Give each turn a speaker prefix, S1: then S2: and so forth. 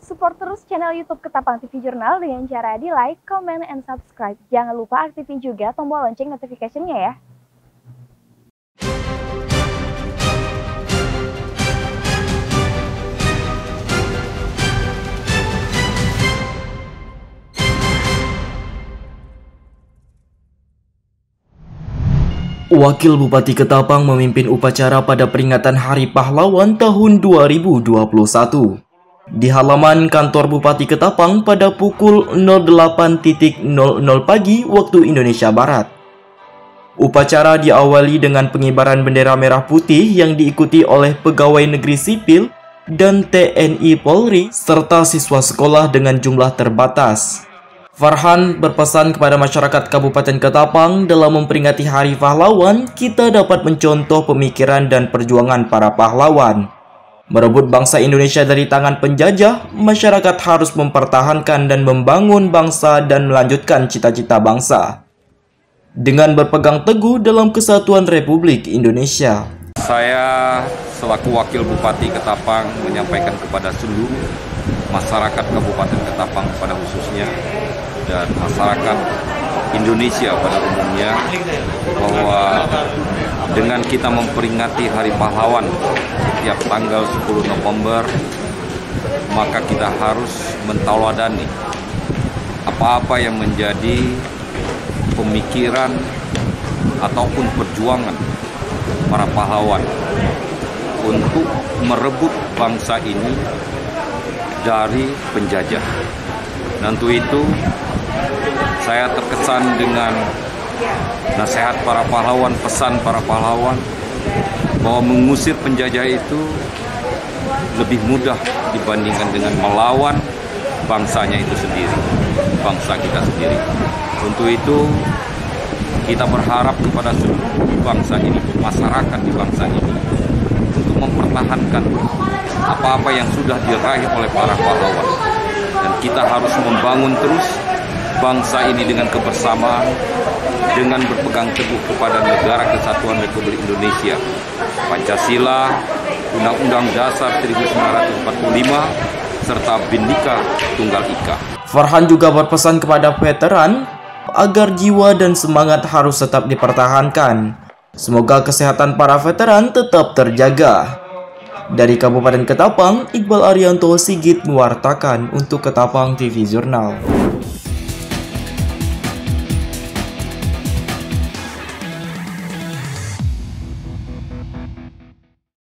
S1: Support terus channel YouTube Ketapang TV Jurnal dengan cara di like, comment, and subscribe. Jangan lupa aktifin juga tombol lonceng notification-nya ya.
S2: Wakil Bupati Ketapang memimpin upacara pada peringatan Hari Pahlawan tahun 2021. Di halaman kantor Bupati Ketapang pada pukul 08.00 pagi waktu Indonesia Barat. Upacara diawali dengan pengibaran bendera merah putih yang diikuti oleh pegawai negeri sipil dan TNI Polri serta siswa sekolah dengan jumlah terbatas. Farhan berpesan kepada masyarakat Kabupaten Ketapang dalam memperingati Hari Pahlawan, kita dapat mencontoh pemikiran dan perjuangan para pahlawan. Merebut bangsa Indonesia dari tangan penjajah, masyarakat harus mempertahankan dan membangun bangsa dan melanjutkan cita-cita bangsa dengan berpegang teguh dalam kesatuan Republik Indonesia.
S3: Saya selaku Wakil Bupati Ketapang menyampaikan kepada seluruh masyarakat Kabupaten Ketapang pada khususnya dan masyarakat Indonesia pada umumnya bahwa dengan kita memperingati Hari Pahlawan setiap tanggal 10 November, maka kita harus mentauladani apa-apa yang menjadi pemikiran ataupun perjuangan para pahlawan untuk merebut bangsa ini dari penjajah. Dan untuk itu saya terkesan dengan nasihat para pahlawan, pesan para pahlawan bahwa mengusir penjajah itu lebih mudah dibandingkan dengan melawan bangsanya itu sendiri, bangsa kita sendiri. Untuk itu kita berharap kepada seluruh bangsa ini, masyarakat di bangsa ini, untuk mempertahankan apa-apa yang sudah diraih oleh para pahlawan. Dan kita harus membangun terus bangsa ini dengan kebersamaan, dengan berpegang teguh kepada Negara Kesatuan Republik Indonesia, Pancasila, Undang-Undang Dasar 1945, serta Bhinneka Tunggal Ika.
S2: Farhan juga berpesan kepada veteran agar jiwa dan semangat harus tetap dipertahankan. Semoga kesehatan para veteran tetap terjaga. Dari Kabupaten Ketapang, Iqbal Arianto Sigit mewartakan untuk Ketapang TV Jurnal.